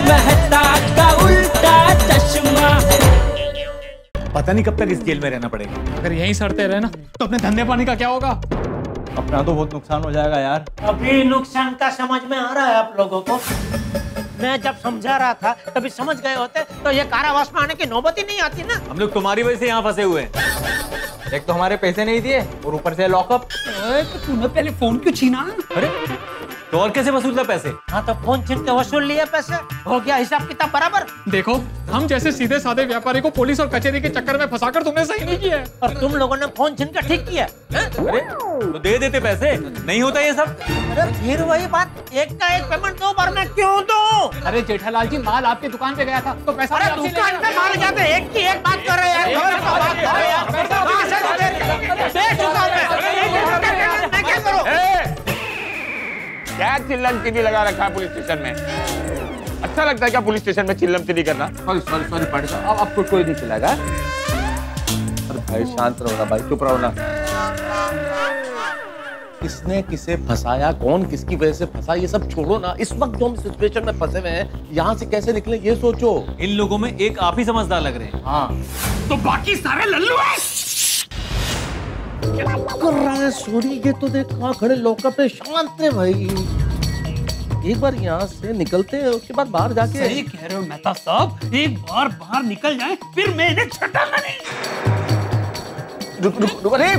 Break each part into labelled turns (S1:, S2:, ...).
S1: मेहता का उल्टा चश्मा।
S2: पता नहीं कब तक इस जेल में रहना पड़ेगा।
S3: अगर यहीं सड़ते रहे ना तो अपने धंधे पानी का क्या होगा?
S2: अपना तो बहुत नुकसान हो जाएगा यार।
S4: अभी नुकसान का समझ में आ रहा है आप लोगों को? मैं जब समझा रहा था तभी समझ गए होते तो ये कारावास में आने की नौबत ही नहीं आती ना।
S2: हम लोग तुम्हारी वजह से यहाँ फंसे हुए हैं। एक तो हमारे पैसे नहीं दिए और ऊपर से लॉकअप।
S3: तो तूने पहले फोन क्यों छीना?
S2: अरे तो और कैसे वसूलता पैसे?
S4: हाँ तो फोन छीन के वसूल लिए पैसे, हो गया हिसाब किताब बराबर।
S3: देखो हम जैसे सीधे साधे व्यापारी को पुलिस और कचहरी के चक्कर में फंसाकर तुमने सही नहीं किया है।
S4: और तुम लोगों ने फोन छीन के ठीक किया।
S2: अरे तो दे देते पैसे, नहीं होता ये सब।
S4: अरे फिर वही बात, एक का एक पेमेंट 2 बार में क्यों दूं?
S3: अरे जेठालाल जी माल आपकी दुकान पे गया था तो पैसा
S4: अरे दुकान पे माल जाते एक की एक बात कर रहे हैं यार। मैं क्या करूं?
S5: क्या चिल्लम चिल्ली लगा रखा है पुलिस स्टेशन में? अच्छा लगता है क्या पुलिस स्टेशन में चिल्लम चिल्ली करना?
S6: सॉरी पांडे साहब, अब आपको कोई नहीं चिल्लाएगा। अरे भाई शांत रहो ना भाई, चुप रहो ना। किसने किसे फंसाया, कौन किसकी वजह से फंसा, ये सब छोड़ो ना। इस वक्त जो हम सिचुएशन में फंसे हुए हैं यहाँ से कैसे निकले ये सोचो।
S2: इन लोगों में एक आप ही समझदार लग रहे हैं।
S6: हाँ
S3: तो बाकी सारे लल्लू हैं।
S6: क्या कर रहा है सोरी? ये तो देख कहाँ खड़े लॉकअप पे। शांत है भाई, एक बार यहाँ से निकलते हैं उसके बाद बाहर जाके।
S3: सही कह रहे हो मेहता साहब, एक बार बाहर निकल जाए फिर मैं इन्हें छटाना नहीं।
S6: रुक अरे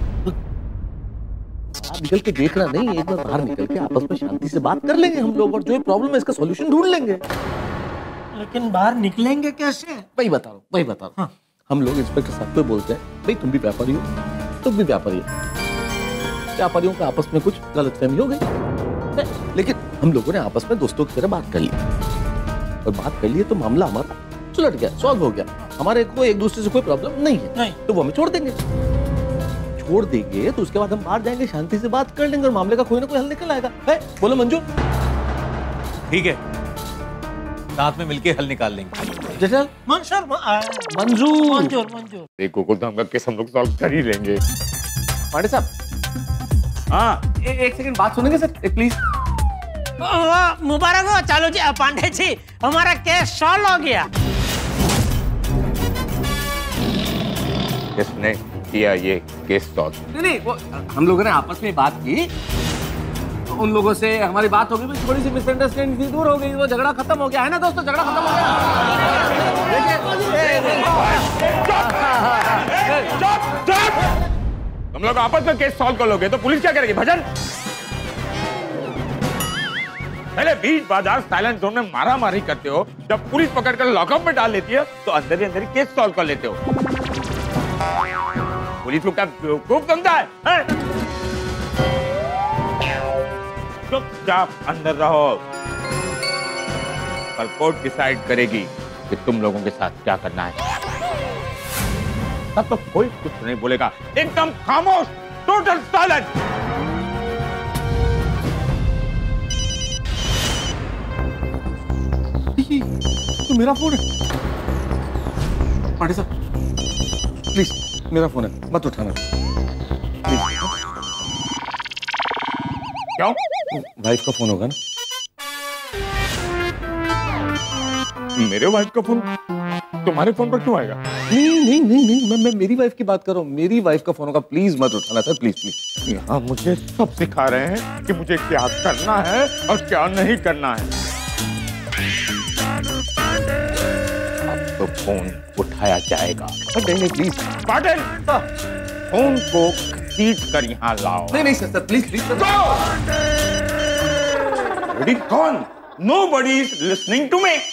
S6: निकल के देखना नहीं, एक बार बाहर निकल के आपस में शांति से बात कर लेंगे हम लोग और जो प्रॉब्लम है इसका सॉल्यूशन ढूंढ लेंगे।
S4: लेकिन बाहर निकलेंगे कैसे?
S6: वही बता रहा हूँ। हाँ। हम लोग इंस्पेक्टर साहब को बोलते हैं भाई तुम भी व्यापारी हो, तुम भी व्यापारी हो। व्यापारियों का आपस में कुछ गलतफहमी हो गई, लेकिन हम लोगों ने आपस में दोस्तों की तरह बात कर ली और बात कर ली तो मामला हमारा सुलझ गया, सॉल्व हो गया। हमारे को एक दूसरे से कोई प्रॉब्लम नहीं है नहीं। तो वो हमें छोड़ देंगे तो उसके बाद हम बाहर जाएंगे, शांति से बात कर लेंगे और मामले का कोई ना कोई हल निकल आएगा। है बोलो मंजू?
S2: ठीक है, साथ में मिलके हल निकाल लेंगे।
S6: जैसे
S4: मंजूर।
S5: देखो को धमका के हम लोग सॉल्व कर ही लेंगे।
S6: पांडे साहब,
S5: हाँ
S6: एक सेकंड बात सुनेंगे सर प्लीज?
S4: मुबारक हो चालू जी, पांडे जी हमारा केस सॉल्व हो गया।
S5: किसने किया ये केस सॉल्व?
S6: नहीं वो हम लोगों ने आपस में बात की, तो उन लोगों से हमारी बात हो गई, थोड़ी सी मिसअंडरस्टैंडिंग दूर हो गई, वो झगड़ा खत्म हो गया है ना दोस्तों, झगड़ा खत्म हो
S5: गया। तुम लोग आपस में केस सॉल्व कर लोगे तो पुलिस क्या करेगी? भजन? पहले बीच बाजार साइलेंट जोन में मारा मारी करते हो, जब पुलिस पकड़कर लॉकअप में डाल लेती है तो अंदर ही केस सॉल्व कर लेते हो। पुलिस को क्या बेवकूफ समझा है? चुपचाप अंदर रहो, कल कोर्ट डिसाइड करेगी कि तुम लोगों के साथ क्या करना है। तब तो कोई कुछ नहीं बोलेगा, एकदम खामोश, टोटल साइलेंट।
S6: तो मेरा फोन है पांडे साहब, प्लीज मेरा फोन है, मत उठाना प्लीज।
S5: क्यों?
S6: वाइफ का फोन होगा ना?
S5: मेरे वाइफ का फोन तुम्हारे फोन पर क्यों आएगा?
S6: नहीं, मैं मेरी वाइफ की बात कर रहा हूँ, मेरी वाइफ का फोन होगा, प्लीज मत उठाना सर, प्लीज।
S5: यहाँ मुझे सब सिखा रहे हैं कि मुझे क्या करना है और क्या नहीं करना है। अब तो फोन उठाया जाएगा।
S6: नहीं प्लीज
S5: पाटिल, फोन को घसीट कर यहाँ लाओ।
S6: नहीं सर प्लीज
S5: रेडी? कौन? Nobody is listening to me.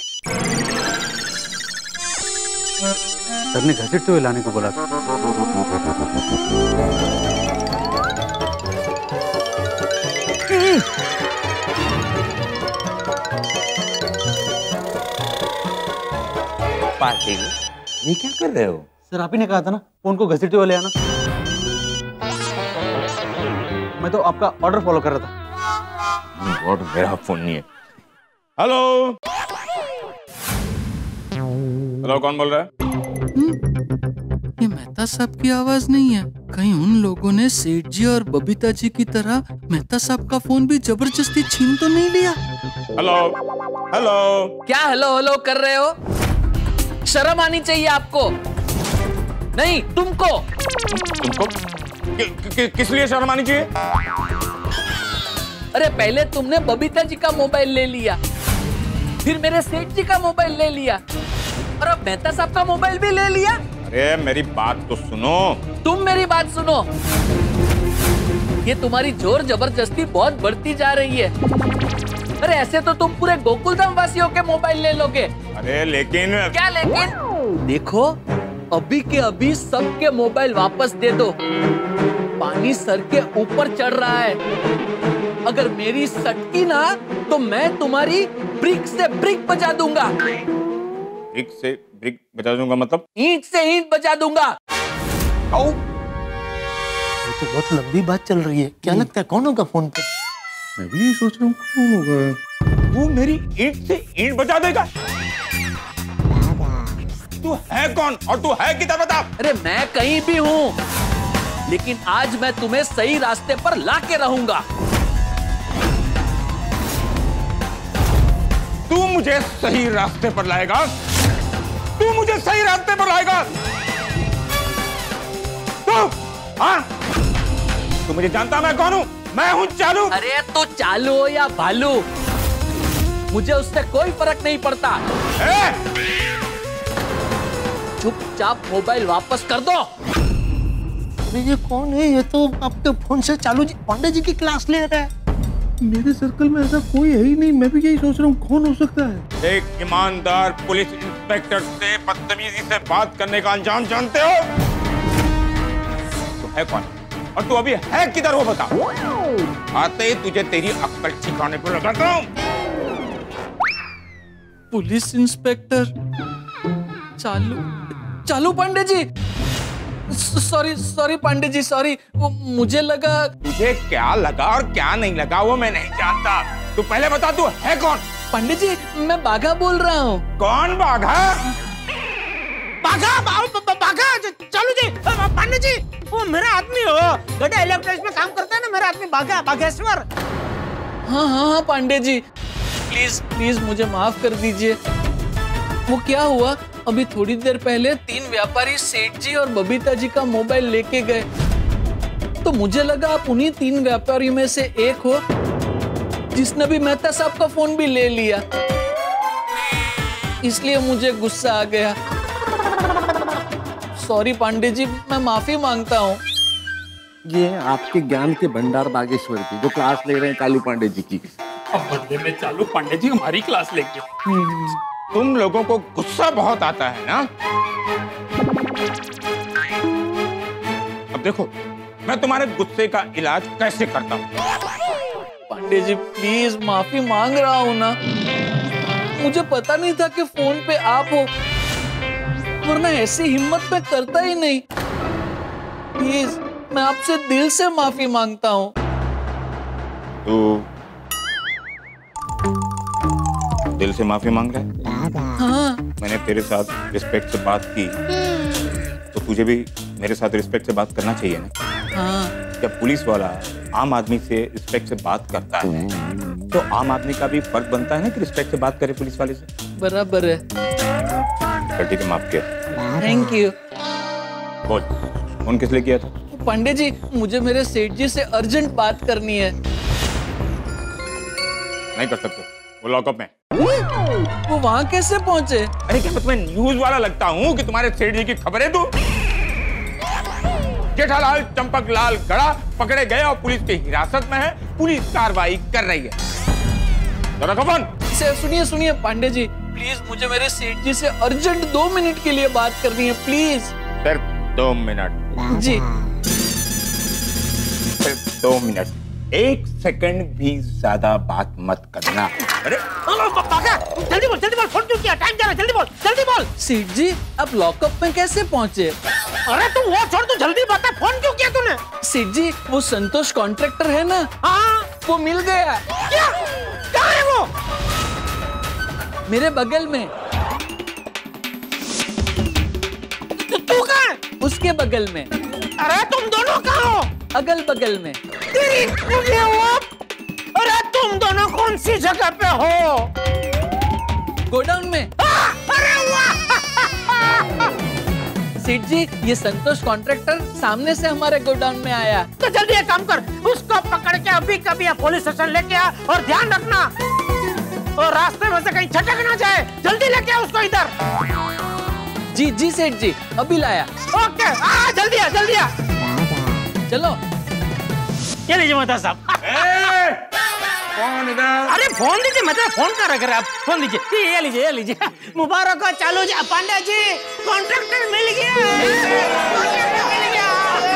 S7: Sir ने घसीटते हुए लाने को बोला था।
S5: पाटिल, ये क्या कर रहे हो?
S7: सर आप ही ने कहा था ना फोन को घसीटते हुए ले आना। मैं तो आपका ऑर्डर फॉलो कर रहा था।
S5: और मेरा फोन नहीं है। हेलो हेलो, कौन बोल रहा है?
S3: ये मैं
S8: मेहता साहब की आवाज नहीं है। कहीं उन लोगों ने सेठ जी और बबीता जी की तरह मेहता साहब का फोन भी जबरदस्ती छीन तो नहीं लिया?
S5: Hello hello.
S8: क्या हेलो हेलो कर रहे हो? शर्म आनी चाहिए आपको। नहीं, तुमको।
S5: तुमको किस लिए शर्म आनी चाहिए?
S8: अरे पहले तुमने बबीता जी का मोबाइल ले लिया, फिर मेरे सेठ जी का मोबाइल ले लिया, और अब मेहता साहब का मोबाइल भी ले लिया।
S5: अरे मेरी बात तो सुनो।
S8: तुम मेरी बात सुनो। ये तुम्हारी जोर जबरदस्ती बहुत बढ़ती जा रही है। अरे ऐसे तो तुम पूरे गोकुलधाम वासियों के मोबाइल ले लोगे।
S5: अरे लेकिन
S8: क्या लेकिन? देखो, अभी के अभी सबके मोबाइल वापस दे दो। पानी सर के ऊपर चढ़ रहा है। अगर मेरी सटकी ना तो मैं तुम्हारी ब्रिक से ब्रिक बजा दूंगा।
S5: ब्रिक से ब्रिक बजा दूंगा मतलब?
S8: ईंट से ईंट बजा दूंगा।
S4: ये तो बहुत लंबी बात चल रही है। क्या लगता है कौन होगा फोन पे?
S6: मैं भी यही सोच रहा हूँ कौन होगा।
S5: वो मेरी ईंट से ईंट बजा देगा? तू है कौन और तू है किधर बता?
S8: अरे मैं कहीं भी हूँ, लेकिन आज मैं तुम्हें सही रास्ते पर लाके रहूंगा।
S5: तू मुझे सही रास्ते पर लाएगा? तू मुझे सही रास्ते पर लाएगा? हाँ? तू मुझे जानता मैं कौन हूँ? मैं हूँ चालू।
S8: अरे तो चालू हो या भालू, मुझे उससे कोई फर्क नहीं पड़ता। चुपचाप मोबाइल वापस कर दो।
S4: अरे ये कौन है? ये तो आपके फोन से चालू जी पांडे जी की क्लास ले रहा है।
S6: मेरे सर्कल में ऐसा कोई है ही नहीं। मैं भी यही सोच रहा हूँ कौन हो सकता है।
S5: एक ईमानदार पुलिस इंस्पेक्टर से बदतमीजी से बात करने का अंजाम जानते हो? तू है कौन और तू अभी है किधर वो बता। आते ही तुझे तेरी अक्ल ठिकाने पर लगाता हूँ।
S8: पुलिस इंस्पेक्टर चालू चालू पांडे जी। Sorry Pandey ji, sorry. वो मुझे लगा।
S5: तुझे क्या लगा और क्या नहीं लगा वो मैं नहीं जानता। तू पहले बता तू है कौन?
S8: पांडे जी, मैं बाघा बोल रहा हूँ।
S5: कौन बाघा?
S4: बाघा चालू जी, पांडे जी, वो मेरा आदमी हो। गड्ढा इलेक्ट्रिक में काम करता है ना मेरा आदमी बाघा, बाघेश्वर।
S8: हाँ पांडे जी, प्लीज प्लीज मुझे माफ कर दीजिए। वो क्या हुआ, अभी थोड़ी देर पहले 3 व्यापारी सेठ जी और बबीता जी का मोबाइल लेके गए, तो मुझे लगा आप उन्हीं 3 व्यापारियों में से एक हो जिसने भी मेहता साहब का फोन भी ले लिया, इसलिए मुझे गुस्सा आ गया। सॉरी पांडे जी, मैं माफी मांगता हूँ।
S6: ये आपके ज्ञान के भंडार बागेश्वर की जो क्लास ले रहे हैं कालू पांडे जी की।
S3: अब बदले में चालू पांडे जी हमारी क्लास लेंगे।
S5: तुम लोगों को गुस्सा बहुत आता है ना? अब देखो मैं तुम्हारे गुस्से का इलाज कैसे करता हूँ।
S8: पांडे जी प्लीज माफी मांग रहा हूँ ना, मुझे पता नहीं था कि फोन पे आप हो, वरना ऐसी हिम्मत मैं करता ही नहीं। प्लीज मैं आपसे दिल से माफी मांगता हूँ।
S5: तू दिल से माफी मांग रहा है?
S8: हाँ।
S5: मैंने तेरे साथ रिस्पेक्ट से बात की तो तुझे भी मेरे साथ रिस्पेक्ट से बात करना चाहिए ना।
S8: हाँ।
S5: जब पुलिस वाला आम आदमी से रिस्पेक्ट से बात करता है तो आम आदमी का भी फर्ज बनता है ना कि रिस्पेक्ट से बात करे पुलिस वाले से।
S8: बराबर है।
S5: चल ठीक है, माफ किया।
S8: Thank you.
S5: बोल, फोन किस लिए किया था?
S8: पांडे जी मुझे मेरे सेठ जी से अर्जेंट बात करनी है।
S5: नहीं कर सकते, वो लॉकअप में।
S8: वो वहाँ कैसे पहुँचे?
S5: अरे क्या मैं न्यूज वाला लगता हूँ कि तुम्हारे सेठ जी की खबरें दूं? जेठालाल चंपकलाल गड़ा पकड़े गए और पुलिस की हिरासत में है। पुलिस कार्रवाई कर रही है। जरा कौन?
S8: सुनिए पांडे जी, प्लीज मुझे मेरे सेठ जी से अर्जेंट 2 मिनट के लिए बात करनी है, प्लीज।
S5: सिर्फ 2 मिनट?
S8: जी
S5: सिर्फ 2 मिनट, 1 सेकंड भी ज्यादा बात मत करना। अरे
S4: जल्दी बोल, फोन क्यों किया? टाइम जा रहा है, जल्दी बोल।
S8: सेठ जी आप लॉकअप में कैसे पहुँचे?
S4: अरे तू वो छोड़, तू जल्दी बता, फोन क्यों किया तूने?
S8: सेठ जी वो संतोष कॉन्ट्रैक्टर है ना,
S4: हाँ
S8: वो मिल गया।
S4: क्या? कहाँ है वो?
S8: मेरे बगल में।
S4: तू कहाँ है?
S8: उसके इसके बगल में।
S4: अरे तुम दोनों कहाँ हो?
S8: अगल बगल में।
S4: अरे तुम दोनों कौन सी जगह पे हो?
S8: गोडाउन में।
S4: अरे वाह!
S8: सेठ जी, ये संतोष कॉन्ट्रैक्टर सामने से हमारे गोडाउन में आया।
S4: तो जल्दी एक काम कर, उसको पकड़ के अभी कभी पुलिस स्टेशन लेके आ, और ध्यान रखना और रास्ते में से कहीं छटक ना जाए। जल्दी लेके आ उसको इधर।
S8: जी जी सेठ जी, अभी लाया।
S4: ओके, जल्दी आ, जल्दी आ।
S8: चलो।
S4: ये लीजिए मेहता साहब।
S5: कौन इधर?
S4: अरे फोन दीजिए, मतलब फोन कर रहे आप, फोन दीजिए। ये लीजिए, ये लीजिए। मुबारक हो चालू जी। पांडे जी, कॉन्ट्रैक्टर मिल गया। कॉन्ट्रैक्टर मिल गया।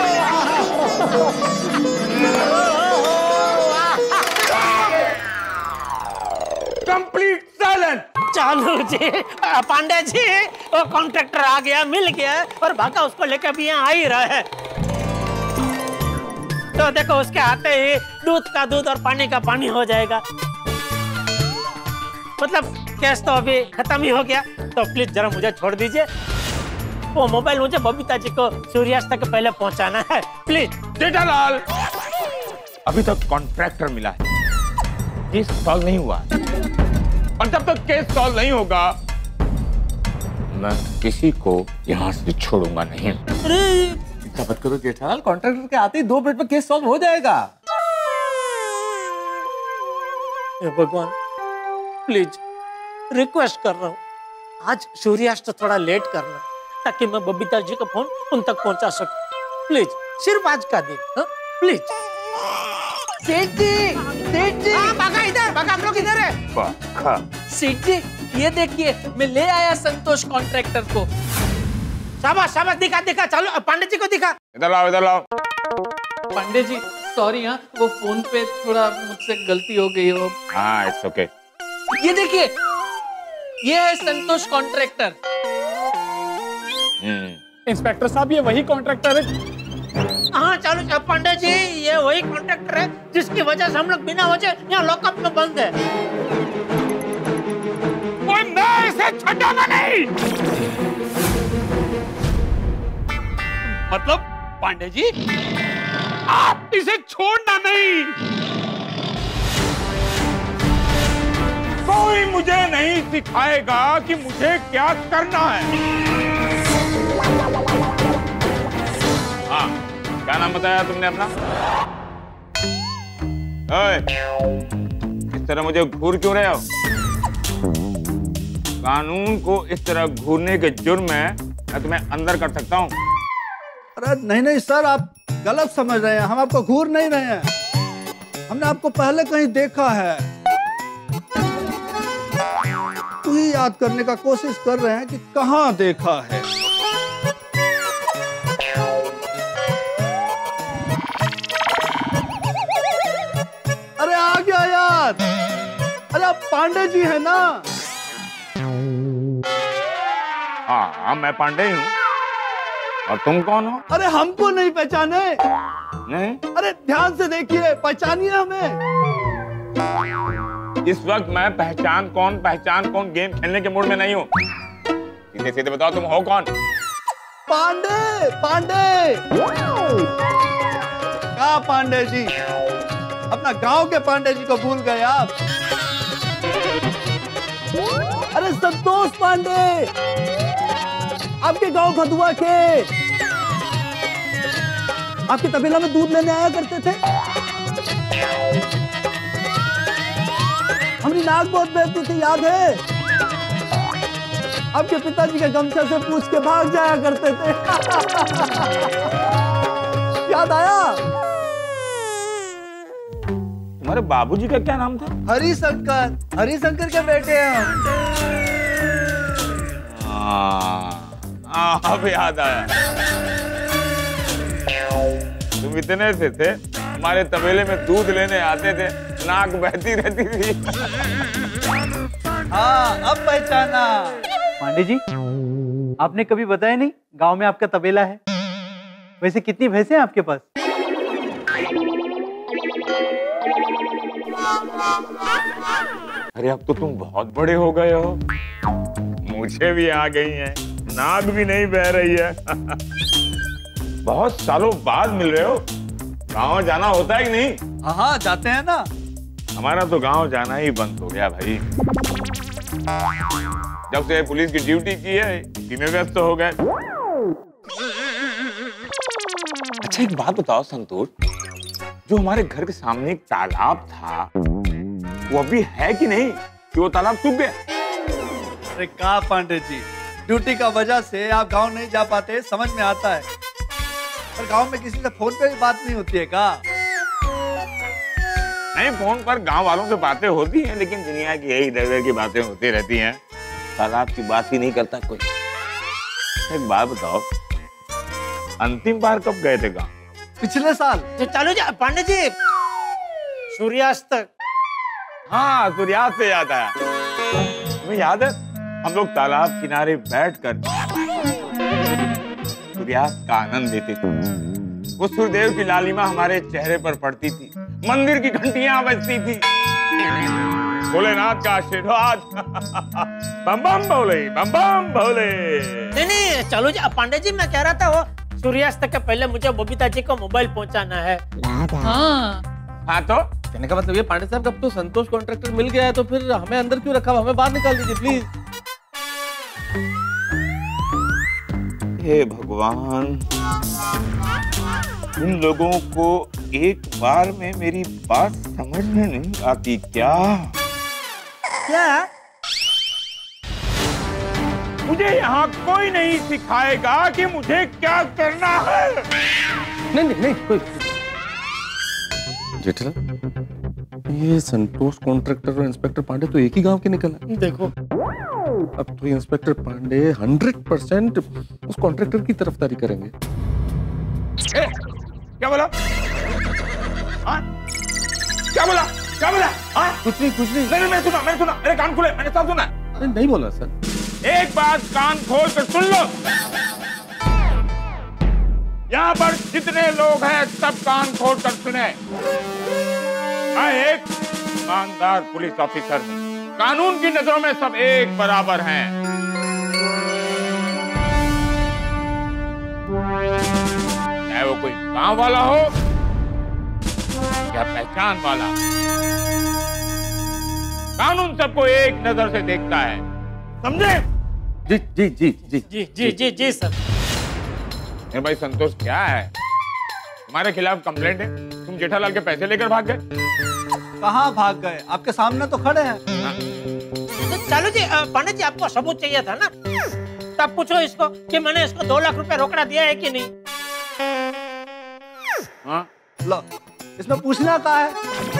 S5: Complete silence.
S4: चालू जी, पांडे जी, वो कॉन्ट्रैक्टर आ गया, मिल गया और भागा, उसको लेकर अभी यहाँ आ ही रहा है। तो देखो उसके आते ही दूध का दूध और पानी का पानी हो जाएगा। मतलब केस तो अभी खत्म ही हो गया। तो प्लीज जरा मुझे छोड़ दीजिए। वो मोबाइल मुझे बबीता जी को सूर्यास्त तक पहले पहुंचाना है, प्लीज।
S5: जेठालाल, अभी तक कॉन्ट्रैक्टर मिला है, केस सॉल्व नहीं हुआ, और जब तक केस सॉल्व नहीं होगा मैं किसी को यहाँ से छोड़ूंगा नहीं।
S2: क्या मत करो जेठालाल, कॉन्ट्रैक्टर के आते ही 2 मिनट में केस सॉल्व हो जाएगा।
S4: भगवान, प्लीज रिक्वेस्ट कर रहा हूँ, आज सूर्यास्त थोड़ा लेट करना, ताकि मैं बबीता जी का फोन उन तक पहुंचा सकूं। प्लीज, सिर्फ आज का दिन, हाँ? प्लीज।
S8: सेठ जी, सेठ जी।
S4: भागा इधर, भागा, हम लोग इधर है।
S5: पक्का।
S8: सेठ जी, ये देखिए, मैं ले आया संतोष कॉन्ट्रैक्टर को।
S4: शाबाश, शाबाश, दिखा, दिखा। चलो पांडे जी को दिखा।
S5: इधर लाओ, इधर लाओ।
S8: पांडे जी, सॉरी, हाँ, वो फोन पे थोड़ा मुझसे गलती हो गई हो।
S5: हाँ, इट्स ओके।
S8: ये देखिए, ये है संतोष कॉन्ट्रैक्टर।
S3: इंस्पेक्टर साहब, ये वही कॉन्ट्रैक्टर है।
S4: हाँ चालू पांडे जी, ये वही कॉन्ट्रैक्टर है जिसकी वजह से हम लोग बिना वजह यहाँ लॉकअप में बंद है।
S5: मैं इसे छूटूंगा नहीं।
S9: मतलब पांडे जी, आप इसे छोड़ना नहीं।
S5: कोई मुझे नहीं सिखाएगा कि मुझे क्या करना है। हाँ, क्या नाम बताया तुमने अपना? ओए, इस तरह मुझे घूर क्यों रहे हो? कानून को इस तरह घूरने के जुर्म में मैं तुम्हें अंदर कर सकता हूँ।
S7: अरे नहीं नहीं सर, आप गलत समझ रहे हैं, हम आपको घूर नहीं रहे हैं, हमने आपको पहले कहीं देखा है। वही याद करने का कोशिश कर रहे हैं कि कहाँ देखा है। अरे आ गया याद। अरे आप पांडे जी है ना?
S5: हाँ, मैं पांडे ही हूँ। और तुम कौन हो?
S7: अरे हमको नहीं पहचाने?
S5: नहीं।
S7: अरे ध्यान से देखिए, पहचानिए हमें।
S5: इस वक्त मैं पहचान कौन गेम खेलने के मूड में नहीं हूँ। सीधे सीधे बताओ, तुम हो कौन?
S7: पांडे, पांडे। क्या पांडे जी? अपना गांव के पांडे जी को भूल गए आप? अरे संतोष पांडे, आपके गांव भदुआ के, आपके तबेला में दूध लेने आया करते थे। हमारी नाक बहुत बहती थी, याद है? आपके पिताजी के गमछा से पूछ के भाग जाया करते थे। याद आया?
S5: तुम्हारे बाबूजी का क्या नाम था?
S7: हरिशंकर, हरिशंकर के बेटे हैं हम।
S5: अब याद आया। तुम इतने से थे, हमारे तबेले में दूध लेने आते थे, नाक बहती रहती थी।
S7: हाँ, अब पहचाना।
S10: पांडे जी, आपने कभी बताया नहीं गांव में आपका तबेला है। वैसे कितनी भैंसें हैं आपके पास?
S5: अरे अब तो तुम बहुत बड़े हो गए हो, मुझे भी आ गई है, नाक भी नहीं बह रही है। बहुत सालों बाद मिल रहे हो। गांव जाना होता है कि नहीं?
S7: हाँ जाते हैं ना।
S5: हमारा तो गांव जाना ही बंद हो गया भाई। जब से पुलिस की ड्यूटी की है इसी में व्यस्त हो गए। अच्छा एक बात बताओ संतोष, जो हमारे घर के सामने एक तालाब था वो अभी है कि नहीं, कि वो तालाब सूख गया?
S7: अरे कहा पांडे जी, ड्यूटी का वजह से आप गांव नहीं जा पाते, समझ में आता है। पर गांव में किसी से फोन पे भी बात नहीं होती है का?
S5: नहीं, फोन पर गांव वालों से बातें होती हैं, लेकिन दुनिया की यही इधर उधर की बातें होती रहती हैं। तालाब की बात ही नहीं करता कोई। एक बात बताओ, अंतिम बार कब गए थे गांव?
S7: पिछले साल।
S4: चलो जा पांडे जी, सूर्यास्त तक।
S5: हाँ, सूर्यास्त से याद आया। तुम्हें याद है हम लोग तालाब किनारे बैठकर सूर्यास्त का आनंद लेते थे। वो सूर्यदेव की लालिमा हमारे चेहरे पर पड़ती थी, मंदिर की घंटियां बजती थी, भोलेनाथ का आशीर्वाद। बम बम भोले, बम बम भोले।
S4: नहीं चलो जी पांडे जी, मैं कह रहा था वो सूर्यास्त के पहले मुझे बबीता जी को मोबाइल पहुंचाना है।
S5: हाँ तो
S6: कहने का मतलब ये पांडे साहब, अब तो संतोष कॉन्ट्रैक्टर मिल गया है तो फिर हमें अंदर क्यों रखा? हमें बाहर निकाल दीजिए प्लीज।
S5: हे भगवान, इन लोगों को एक बार में मेरी बात समझ में नहीं आती क्या?
S4: क्या?
S5: मुझे यहाँ कोई नहीं सिखाएगा कि मुझे क्या करना है।
S6: नहीं नहीं नहीं कोई। जेठा, ये संतोष कॉन्ट्रैक्टर और इंस्पेक्टर पांडे तो एक ही गांव के निकला।
S4: देखो
S6: अब तो इंस्पेक्टर पांडे 100% उस कॉन्ट्रैक्टर की तरफदारी करेंगे।
S5: क्या बोला? क्या बोला? क्या बोला?
S6: कुछ नहीं कुछ नहीं।
S5: नहीं मैंने सुना, मेरे कान खुले, मैंने सब सुना।
S6: अरे नहीं बोला सर।
S5: एक बात कान खोल कर सुन लो, यहाँ पर जितने लोग हैं सब कान खोल कर सुने। मैं एक ईमानदार पुलिस ऑफिसर हूँ, कानून की नजरों में सब एक बराबर हैं। चाहे वो कोई गांव वाला हो या पहचान वाला, कानून सबको एक नजर से देखता है, समझे?
S6: जी जी जी जी
S4: जी जी जी जी सर।
S5: मेरे भाई संतोष, क्या है तुम्हारे खिलाफ कंप्लेंट है? तुम जेठालाल के पैसे लेकर भाग गए।
S7: कहाँ भाग गए? आपके सामने तो खड़े हैं।
S4: तो चलो जी पांडे जी, आपको सबूत चाहिए था ना, तब पूछो इसको कि मैंने इसको 2 लाख रुपए रोकड़ा दिया है कि नहीं।
S5: हाँ?
S7: लो, इसमें पूछना क्या है?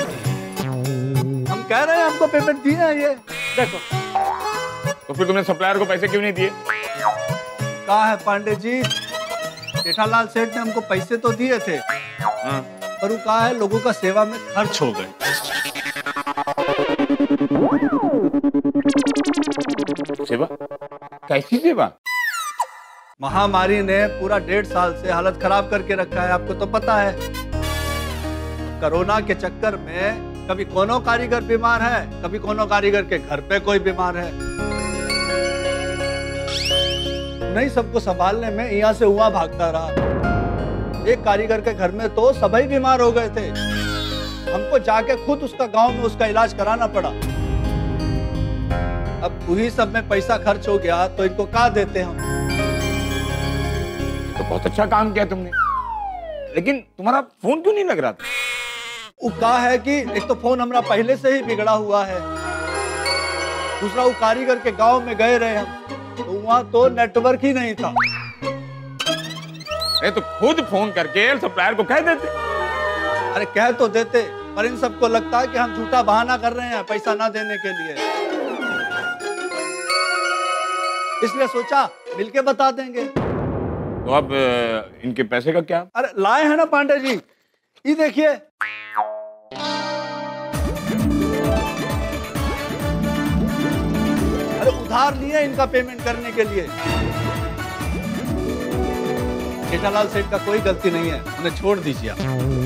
S7: हम कह रहे हैं हमको पेमेंट दिए हैं ये।
S4: देखो
S5: तो फिर तुमने सप्लायर को पैसे क्यों नहीं दिए?
S7: कहा है पांडे जी, जेठालाल सेठ ने हमको पैसे तो दिए थे।
S5: हाँ?
S7: पर वो कहा है लोगों का सेवा में खर्च हो गए।
S5: सेवा? कैसी सेवा?
S7: महामारी ने पूरा 1.5 साल से हालत खराब करके रखा है, आपको तो पता है। कोरोना के चक्कर में कभी कोनो कारीगर बीमार है, कभी कोनो कारीगर के घर पे कोई बीमार है। नहीं, सबको संभालने में यहाँ से वहाँ भागता रहा। एक कारीगर के घर में तो सभी बीमार हो गए थे, हमको जाके खुद उसका गांव में उसका इलाज कराना पड़ा। अब वही सब में पैसा खर्च हो गया तो इनको क्या देते हम?
S5: तो बहुत अच्छा काम किया तुमने, लेकिन तुम्हारा फोन क्यों नहीं लग रहा था?
S7: वो कहा है कि एक तो फोन हमारा पहले से ही बिगड़ा हुआ है, दूसरा वो कारीगर के गांव में गए रहे हम तो वहाँ तो नेटवर्क ही नहीं था।
S5: अरे तो खुद फोन करके सप्लायर को कह देते।
S7: अरे कह तो देते, पर इन सबको लगता है कि हम झूठा बहाना कर रहे हैं पैसा ना देने के लिए, इसलिए सोचा मिलके बता देंगे।
S5: तो अब इनके पैसे का क्या?
S7: अरे लाए हैं ना पांडे जी, ये देखिए। अरे उधार लिए इनका पेमेंट करने के लिए। जेठालाल सेठ का कोई गलती नहीं है, उन्हें छोड़ दीजिए आप।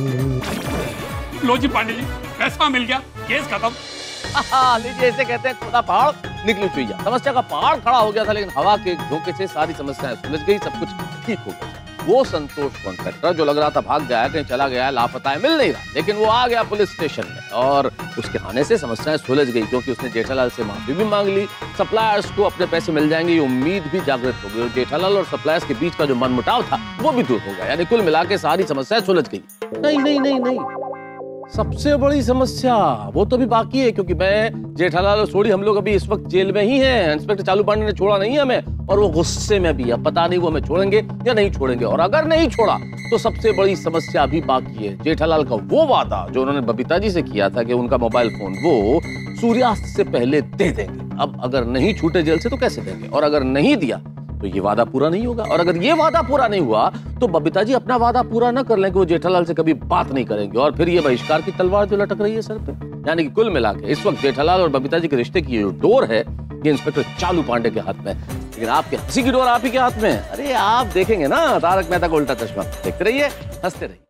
S9: लो जी पांडे जी, पैसा मिल गया, केस खत्म।
S6: लीजिए, ऐसे कहते हैं खुदा पहाड़ निकली चुईया। समस्या का पहाड़ खड़ा हो गया था, लेकिन हवा के झोंके से सारी समस्याएं सुलझ गई, सब कुछ ठीक हो गया। वो संतोष कॉन्ट्रैक्टर जो लग रहा था भाग गया है, कहीं चला गया है, लापता है, मिल नहीं रहा, लेकिन वो आ गया पुलिस स्टेशन में और उसके आने से समस्याएं सुलझ गई क्योंकि उसने जेठालाल से माफी भी मांग ली। सप्लायर्स को अपने पैसे मिल जाएंगे ये उम्मीद भी जागृत हो गई और जेठालाल और सप्लायर्स के बीच का जो मनमुटाव था वो भी दूर हो गया। यानी कुल मिला के सारी समस्याएं सुलझ गई। नहीं नहीं नहीं नहीं, सबसे बड़ी समस्या वो तो भी बाकी है क्योंकि मैं, जेठालाल और सोढ़ी हम लोग अभी इस वक्त जेल में ही हैं। इंस्पेक्टर चालू पांडे ने छोड़ा नहीं है हमें और वो गुस्से में भी है। पता नहीं वो हमें छोड़ेंगे या नहीं छोड़ेंगे, और अगर नहीं छोड़ा तो सबसे बड़ी समस्या अभी बाकी है। जेठालाल का वो वादा जो उन्होंने बबीता जी से किया था कि उनका मोबाइल फोन वो सूर्यास्त से पहले दे देंगे, अब अगर नहीं छूटे जेल से तो कैसे देंगे, और अगर नहीं दिया तो ये वादा पूरा नहीं होगा, और अगर ये वादा पूरा नहीं हुआ तो बबीता जी अपना वादा पूरा न कर लें कि वो जेठालाल से कभी बात नहीं करेंगे, और फिर ये बहिष्कार की तलवार जो लटक रही है सर पे। यानी कि कुल मिला के इस वक्त जेठालाल और बबीता जी के रिश्ते की जो डोर है ये इंस्पेक्टर चालू पांडे के हाथ में, लेकिन आपके हंसी की डोर आप ही के हाथ में है। अरे आप देखेंगे ना तारक मेहता का उल्टा चश्मा, देखते रहिए, हंसते रहिए।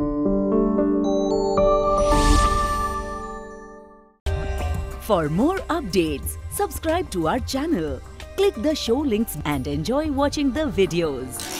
S11: For more updates, subscribe to our channel, click the show links and enjoy watching the videos.